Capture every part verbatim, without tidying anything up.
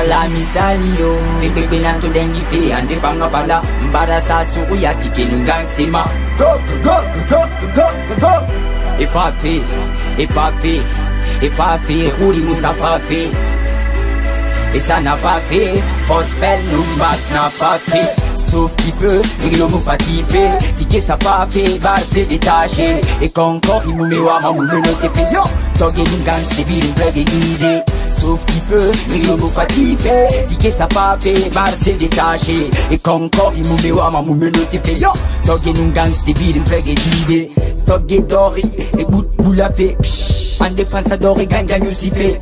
la misali yo. Fi bebe nan to dengi fe ande fanga pala. Mbara sa suru ya tike nun gangstima. Go go go go go go go. If I feel, if I feel, if I feel, uri musafa feel. Et ça n'a pas fait, faut spell nous back n'a pas fait. Sauf qu'il peut, et l'homme fatigué. Dit que ça pas fait, bah c'est détaché. Et qu'encore il nous met à ma moule noté fait yo. Tog et nous gang c'est bien une vraie idée. Sauf qu'il peut, et l'homme fatigué. Dit que ça pas fait, bah c'est détaché. Et qu'encore il nous met à ma moule noté fait yo. Tog et nous gang c'est bien une vraie idée. Tog et Dori, et bout boule a fait. En défense adoré, ganja nous y fait.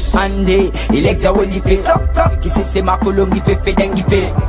Ande, il exawel il fait qui c'est c'est ma colombe il fait fait dengue il fait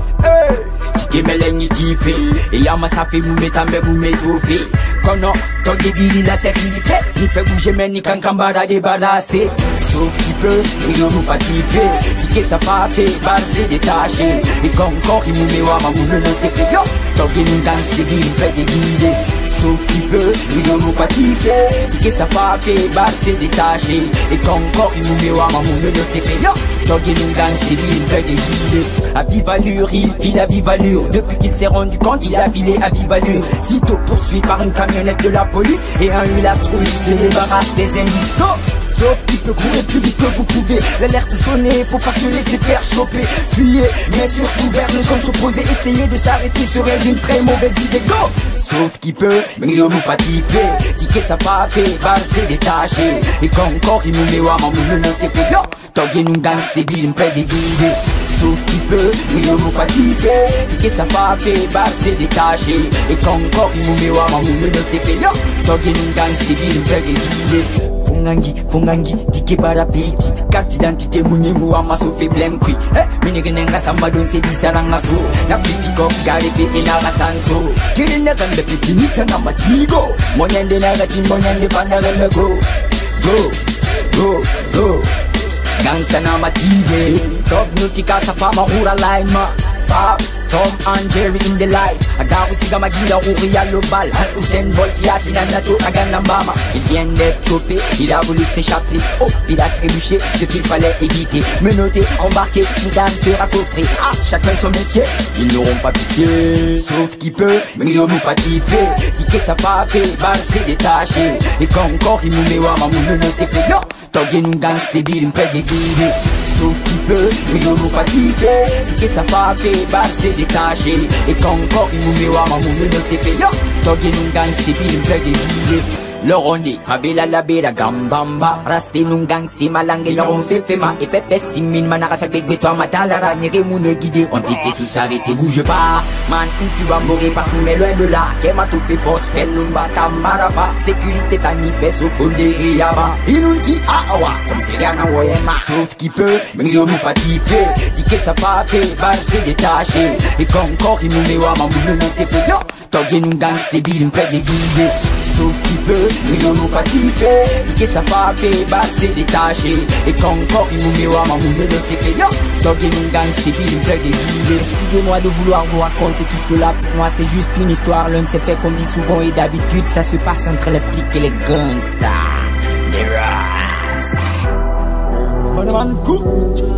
tike meleng il fait et yama ça fait moume tambe moume tout fait kono toge bili la série il fait il fait bouger men ni kankambara débarrassé sauf qu'il peut il nous fatigué tike ça pas fait bar c'est détaché et quand encore il moume wa ma moume no te fait yo toge nous dans c'est il fait des guides sauf qu'il peut, il nous fatigué. Dit que ça pas fait, bah c'est détaché. Et quand encore il nous met à ma moule de T P yo. Donc il nous gagne, c'est lui une vraie idée. À vive allure, il file à vive allure. Depuis qu'il s'est rendu compte, il a filé à vive allure. Sitôt poursuivi par une camionnette de la police. Et un il a trouvé, il se débarrasse des indices. Sauf qu'il peut courir plus vite que vous pouvez. L'alerte sonnée, faut pas se laisser faire choper. Fuyez, mais surtout vers le son s'opposer. Essayer de s'arrêter serait une très mauvaise idée. Go! Sauf qu'il peut, mais il nous fatigue. Dit que ça pas fait, bah c'est détaché. Et quand encore il nous met à ma moule no te fait yo. Tog et nous gang c'est bien une vraie idée. Sauf qu'il peut, il nous fatigue. Dit que ça pas fait, bah c'est détaché. Et quand encore il nous met à ma moule no te fait yo. Tog et nous gang c'est bien une vraie idée. Fungangi, fungangi, tike bara piti. Carte d'identité mwenye mwa maso fe blem kui. Eh, minige nenga samba don se disaranga so. Na piti kok gare fe enara santo. Kiri nega nde piti nita na matigo. Monyende naga tim monyende pandara le go. Go, go, go. Gangsta na matige. Top nutika sa fama hura line ma. Fab, Tom and Jerry in the life. Agabu siga magira uri ya lobal. Usain Bolt yati na nato agana mama. Il vient d'être chopé, il a voulu s'échapper. Oh, il a trébuché, ce qu'il fallait éviter. Menotté, embarqué, une dame sera coffrée. Ah, chacun son métier, ils n'auront pas pitié. Sauf qu'il peut, mais ils nous fatigué. Dit que ça pas fait, bah c'est détaché. Et quand encore il nous met à ma moule no te fait yo. Tog et nous gang c'est bien une vraie idée. Sauf qu'il peut, mais il nous fatigue. Dit que ça pas fait, bah c'est détaché. Et quand encore il nous met à ma moule no te fait yo. Tog et nous gang c'est bien une vraie idée. Le rondi, favela la bera gambamba. Rasté nun gangsti malangue yon fait fema. Et fait pessimine manara sa beg toi matalara. Nere moune guidé, on t'était tous arrêtés, bouge pas. Man, où tu vas mourir partout, mais loin de là. Kema tout fait force, pelle nun batambara pas. Sécurité tanipes au fond des riaba. Il nous dit ah awa, comme c'est rien en ma. Sauf qu'il peut, mais il nous fatigue. Dit que ça pas fait, bah c'est détaché. Et quand encore il nous met à ma moule no te fait yo. Tog et nous gang c'est bien une vraie guidée. Sauf qu'il peut, il nous fatigue. Dit que ça pas fait, bah c'est détaché. Et quand encore il nous met à ma moule no te fait yo. Tog et nous gang c'est bien une vraie idée. Excusez-moi de vouloir vous raconter tout cela. Pour moi c'est juste une histoire. L'un de ces faits qu'on dit souvent et d'habitude ça se passe entre les flics et les gangsters. Les rastas. Bon man, cool.